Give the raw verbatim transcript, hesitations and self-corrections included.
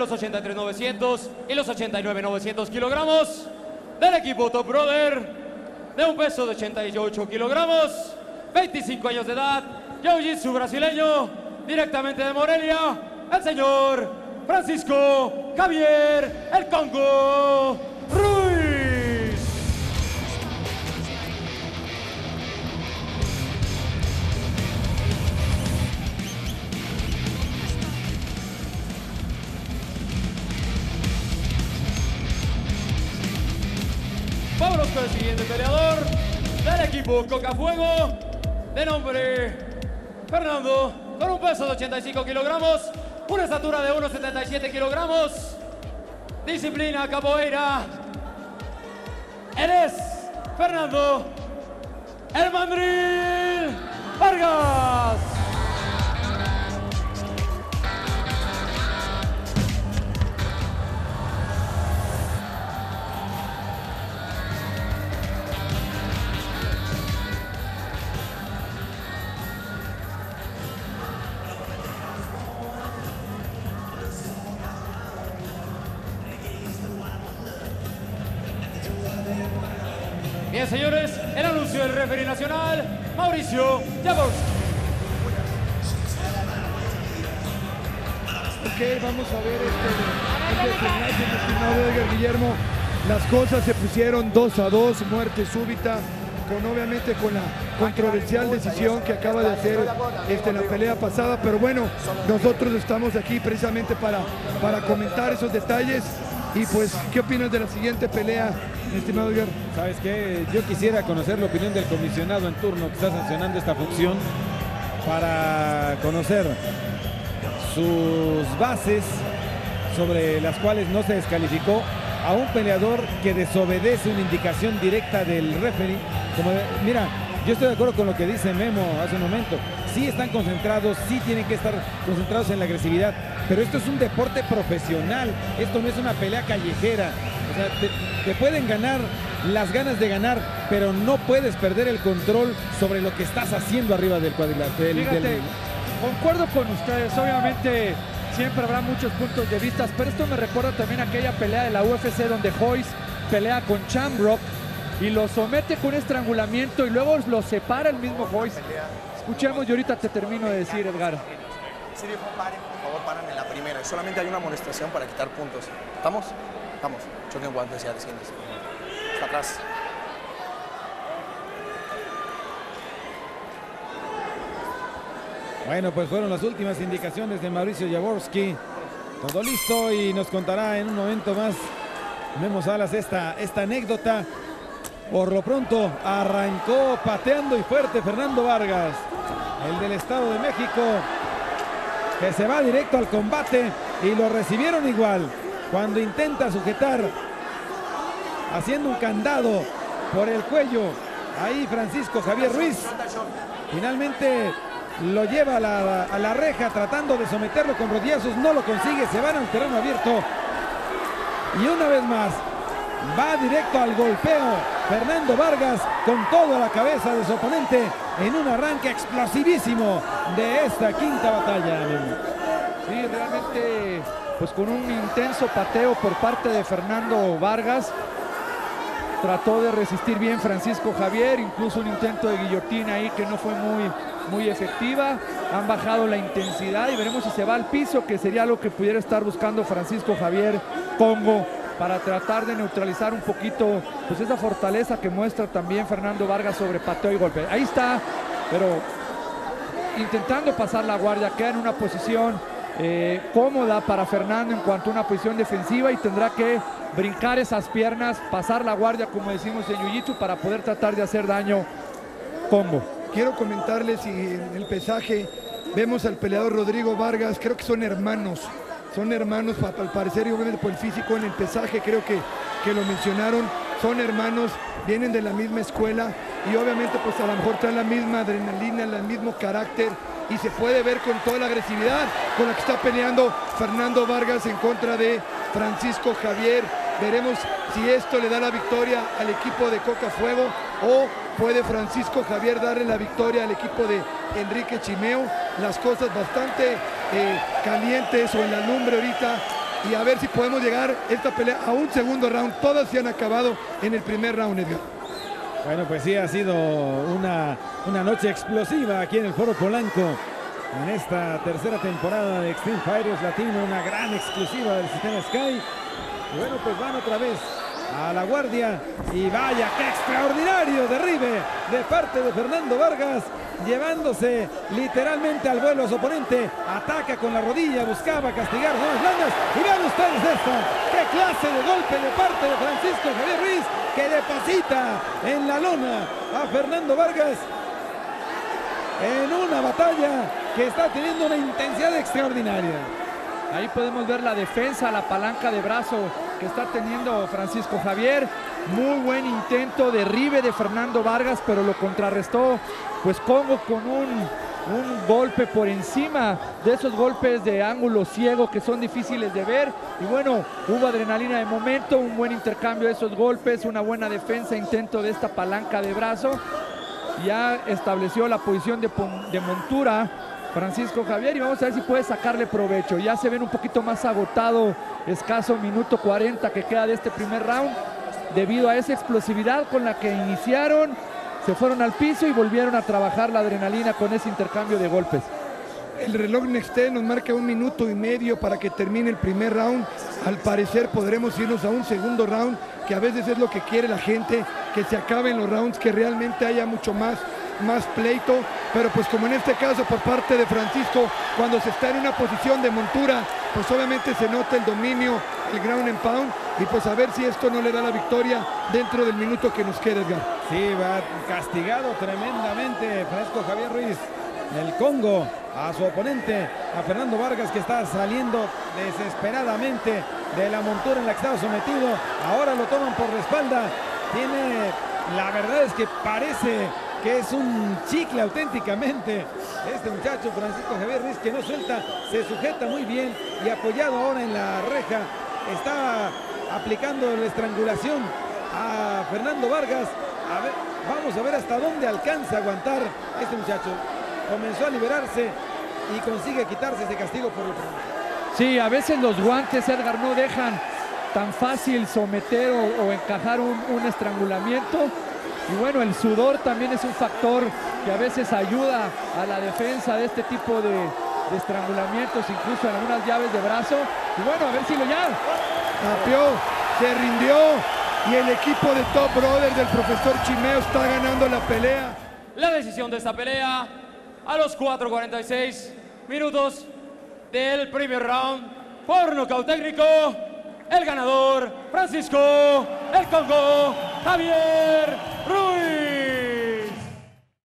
los ochenta y tres novecientos y los ochenta y nueve novecientos kilogramos del equipo Top Brother, de un peso de ochenta y ocho kilogramos, veinticinco años de edad, jiu-jitsu brasileño, directamente de Morelia, el señor Francisco Javier El Congo Ruiz. Vámonos con el siguiente peleador del equipo Cocafuego, de nombre Fernando, con un peso de ochenta y cinco kilogramos, una estatura de uno setenta y siete kilogramos, disciplina capoeira. Él es Fernando El Mandril Vargas. Bien, señores, el anuncio del referee nacional, Mauricio Jaworski. Ok, vamos a ver este, este desenlace, mi estimado Edgar Guillermo. Las cosas se pusieron dos a dos, muerte súbita, con obviamente con la controversial decisión que acaba de hacer este, la pelea pasada. Pero bueno, nosotros estamos aquí precisamente para, para comentar esos detalles. Y pues, ¿qué opinas de la siguiente pelea, mi estimado Edgar? ¿Sabes qué? Yo quisiera conocer la opinión del comisionado en turno que está sancionando esta función para conocer sus bases sobre las cuales no se descalificó a un peleador que desobedece una indicación directa del referee. Como de, mira, yo estoy de acuerdo con lo que dice Memo hace un momento. Sí están concentrados, sí tienen que estar concentrados en la agresividad, pero esto es un deporte profesional, esto no es una pelea callejera. O sea, te, te pueden ganar las ganas de ganar, pero no puedes perder el control sobre lo que estás haciendo arriba del cuadrilátero. Fíjate, del... concuerdo con ustedes, obviamente siempre habrá muchos puntos de vista, pero esto me recuerda también a aquella pelea de la U F C donde Royce pelea con Shamrock y lo somete con estrangulamiento y luego lo separa el mismo Royce. Escuchemos y ahorita te termino de decir, Edgar. Sí, dijo, paren, por favor, paren en la primera. Solamente hay una amonestación para quitar puntos. ¿Estamos? Estamos. Choquen guantes y adhesivos. Hasta atrás. Bueno, pues fueron las últimas indicaciones de Mauricio Jaworski. Todo listo y nos contará en un momento más Memo Salas esta, esta anécdota. Por lo pronto arrancó pateando y fuerte Fernando Vargas, el del Estado de México, que se va directo al combate y lo recibieron igual. Cuando intenta sujetar, haciendo un candado por el cuello, ahí Francisco Javier Ruiz, finalmente lo lleva a la, a la reja tratando de someterlo con rodillazos, no lo consigue, se van al terreno abierto y una vez más va directo al golpeo Fernando Vargas con toda la cabeza de su oponente en un arranque explosivísimo de esta quinta batalla. Sí, realmente pues con un intenso pateo por parte de Fernando Vargas. Trató de resistir bien Francisco Javier, incluso un intento de guillotina ahí que no fue muy, muy efectiva. Han bajado la intensidad y veremos si se va al piso, que sería lo que pudiera estar buscando Francisco Javier Congo para tratar de neutralizar un poquito pues esa fortaleza que muestra también Fernando Vargas sobre pateo y golpe. Ahí está, pero intentando pasar la guardia, queda en una posición eh, cómoda para Fernando en cuanto a una posición defensiva y tendrá que brincar esas piernas, pasar la guardia como decimos en jiu-jitsu para poder tratar de hacer daño Congo. Quiero comentarles y en el pesaje vemos al peleador Rodrigo Vargas, creo que son hermanos, son hermanos al parecer y obviamente por el físico en el pesaje creo que, que lo mencionaron, son hermanos, vienen de la misma escuela y obviamente pues a lo mejor traen la misma adrenalina, el mismo carácter y se puede ver con toda la agresividad con la que está peleando Fernando Vargas en contra de Francisco Javier. Veremos si esto le da la victoria al equipo de Cocafuego o puede Francisco Javier darle la victoria al equipo de Enrique Chimeo. Las cosas bastante eh, calientes o en la lumbre ahorita y a ver si podemos llegar esta pelea a un segundo round. Todas se han acabado en el primer round, Edgar. Bueno, pues sí, ha sido una, una noche explosiva aquí en el Foro Polanco. En esta tercera temporada de Extreme Fighters Latino, una gran exclusiva del sistema Sky. Y bueno, pues van otra vez a la guardia. Y vaya, qué extraordinario derribe de parte de Fernando Vargas, llevándose literalmente al vuelo a su oponente. Ataca con la rodilla, buscaba castigar zonas blandas. Y vean ustedes esta, qué clase de golpe de parte de Francisco Javier Ruiz, que deposita en la lona a Fernando Vargas en una batalla que está teniendo una intensidad extraordinaria. Ahí podemos ver la defensa, la palanca de brazo que está teniendo Francisco Javier. Muy buen intento, derribe de Fernando Vargas, pero lo contrarrestó pues Congo con un, un golpe por encima de esos golpes de ángulo ciego que son difíciles de ver. Y bueno, hubo adrenalina de momento, un buen intercambio de esos golpes, una buena defensa, intento de esta palanca de brazo. Ya estableció la posición de, de montura Francisco Javier y vamos a ver si puede sacarle provecho. Ya se ven un poquito más agotado, escaso minuto cuarenta que queda de este primer round, debido a esa explosividad con la que iniciaron. Se fueron al piso y volvieron a trabajar la adrenalina con ese intercambio de golpes. El reloj Nextel nos marca un minuto y medio para que termine el primer round. Al parecer podremos irnos a un segundo round, que a veces es lo que quiere la gente, que se acaben los rounds, que realmente haya mucho más, más pleito. Pero pues como en este caso por parte de Francisco, cuando se está en una posición de montura, pues obviamente se nota el dominio, el ground and pound, y pues a ver si esto no le da la victoria dentro del minuto que nos queda, Edgar. Sí, va castigado tremendamente Francisco Javier Ruiz, el Congo, a su oponente, a Fernando Vargas, que está saliendo desesperadamente de la montura en la que estaba sometido. Ahora lo toman por la espalda. Tiene, la verdad es que parece que es un chicle auténticamente este muchacho Francisco Javier Ruiz, que no suelta, se sujeta muy bien y apoyado ahora en la reja está aplicando la estrangulación a Fernando Vargas. A ver, vamos a ver hasta dónde alcanza a aguantar este muchacho. Comenzó a liberarse y consigue quitarse ese castigo por el frente. Sí, a veces los guantes, Edgar, no dejan tan fácil someter o, o encajar un, un estrangulamiento. Y bueno, el sudor también es un factor que a veces ayuda a la defensa de este tipo de, de estrangulamientos, incluso en algunas llaves de brazo. Y bueno, a ver si lo ya. Tapió, se rindió y el equipo de Top Brother del profesor Chimeo está ganando la pelea. La decisión de esta pelea a los cuatro cuarenta y seis minutos del primer round por nocaut técnico. El ganador, Francisco El Congo Javier